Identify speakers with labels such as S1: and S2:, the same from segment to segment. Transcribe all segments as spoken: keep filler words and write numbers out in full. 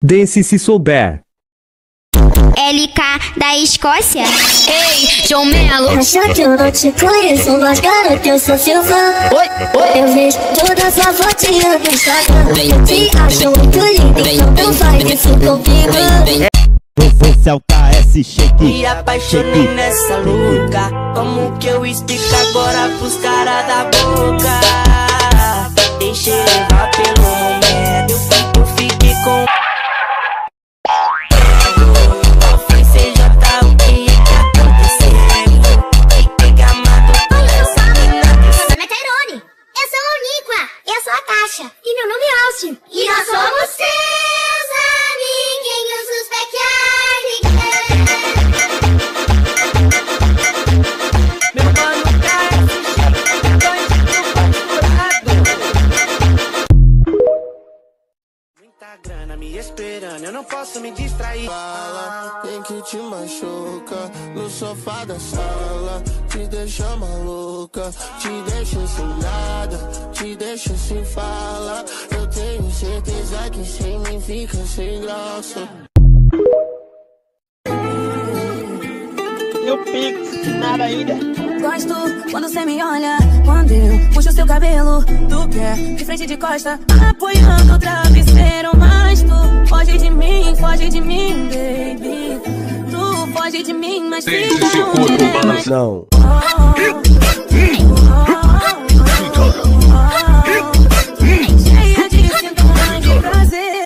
S1: Dance se souber.
S2: L K da Escócia. Ei, João Melo.
S3: Acha que eu não te conheço, mas garoto, eu sou seu fã. Eu vejo toda sua fotinha no Instagram. Eu te acho muito lindo, então faz isso comigo.
S4: Esse é o K S Shake.
S5: Me apaixonei nessa louca. Como que eu explico agora pros caras da boca? Deixei levar pelo momento. Eu fico, fiquei com
S3: e meu nome é Austin. E nós somos seus amiguinhos, os backyardigans.
S5: meu mano K S Shake, muita grana me esperando, eu não posso me distrair.
S6: Fala, tem que te machuca no sofá da sala, te deixa maluca, te deixa sem nada, te deixa sem fala. Eu tenho certeza que sem mim fica sem graça.
S5: Eu pico, nada ainda.
S7: Gosto quando cê me olha, quando eu puxo seu cabelo. Tu quer de frente e de costa, apoiando o travesseiro. Mas tu foge de mim, foge de mim, baby. Tu foge de mim, mas fica longe.
S4: Não.
S7: Cheia de sintomas de prazer.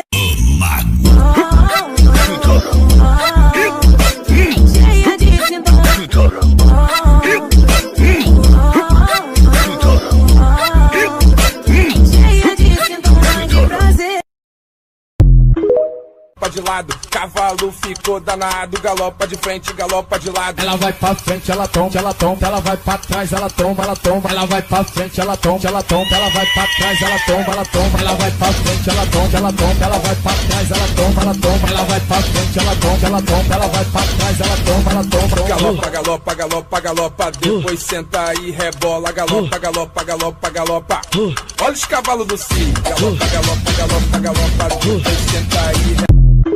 S7: Cheia de sintomas de prazer.
S8: De lado, cavalo ficou danado, galopa de frente, galopa de lado.
S9: Ela vai pra frente, ela tomba, ela tomba, ela vai pra trás, ela tomba, ela tomba, ela vai pra frente, ela tomba, ela tomba, ela vai pra trás, ela tomba, ela tomba, ela vai pra frente, ela tomba, ela tomba, ela vai pra trás, ela tomba, ela tomba, ela vai pra frente, ela tomba, ela tomba, ela vai pra trás, ela tomba, ela tomba.
S8: Galopa, galopa, galopa, galopa, depois senta e rebola, galopa, galopa, galopa, galopa. Olha os cavalos do cio, galopa, galopa, galopa, galopa, depois senta e rebola.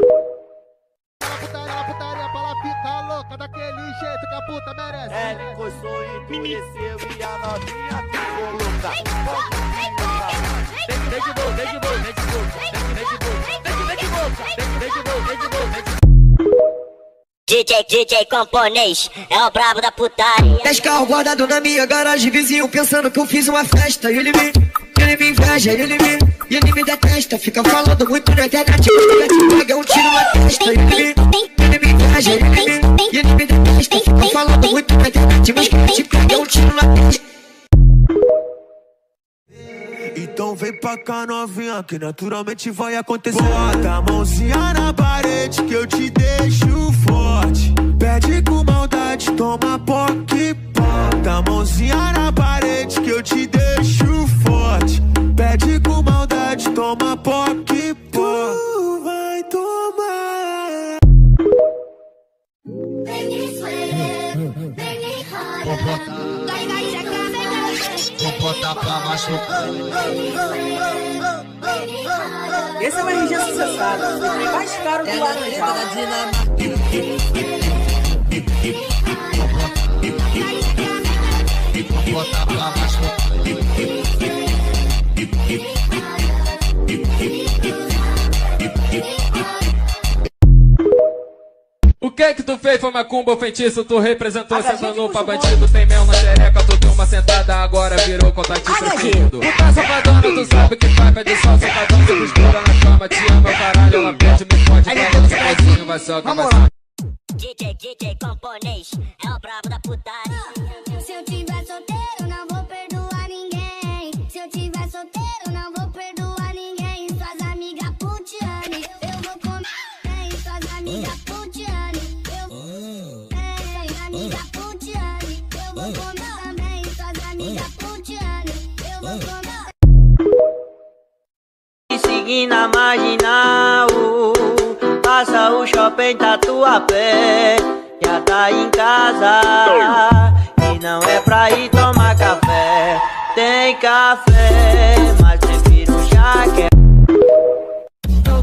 S6: Daquele jeito que a puta merece.
S5: Ele coçou e conheceu e a novinha ficou louca. Tem que ver de novo, vem de novo, vem de novo. Tem que ver de novo, tem que ver de novo. Tem que ver de novo, vem de novo, vem de novo.
S10: D J, D J camponês, é o brabo da putaria.
S11: Dez carros guardados na minha garagem, vizinho pensando que eu fiz uma festa. E ele me, ele me inveja, ele me, e ele me detesta. Fica falando muito na internet, pega um tiro na testa. E ele me, ele me inveja, ele me, e ele me detesta. Fica falando muito na internet, mas te pega um tiro na testa.
S6: Então vem pra cá novinha, que naturalmente vai acontecer. Bota a mãozinha na parede que eu te deixo forte. Pede com maldade, toma poque. Bota a mãozinha na parede que eu te deixo forte. Pede com maldade, toma poque. Tu vai tomar.
S9: Vou botar pra machucar.
S5: Esse é o R G sucessado, o trem mais caro do lado de
S9: Vou botar pra machucar. O que que tu fez foi macumba ou feitiço? Tu representou, sentando pra bandido. Tem mel na xereca, tu deu uma sentada, agora virou contatinho preferido. Tu tá safadona, tu sabe que faz, pede sol, safadão, se costura na cama. Te ama, caralho, ela pede, me pode, falando sozinho, vai só, vai só.
S10: D J, D J camponês, é o brabo da putaria.
S3: Se eu tiver solteiro, não vou perdoar ninguém. Se eu tiver solteiro, não vou perdoar ninguém. Suas amigas putiane, eu vou comer. Suas amigas putiane, eu vou comer. Suas amigas putiane, eu vou comer também. Suas amigas putiane, eu vou comer.
S5: Seguindo na marginal, passa o shopping Tatuapé, já tá em casa e não é pra ir tomar café. Tem café, mas prefiro chá que é.
S3: Eu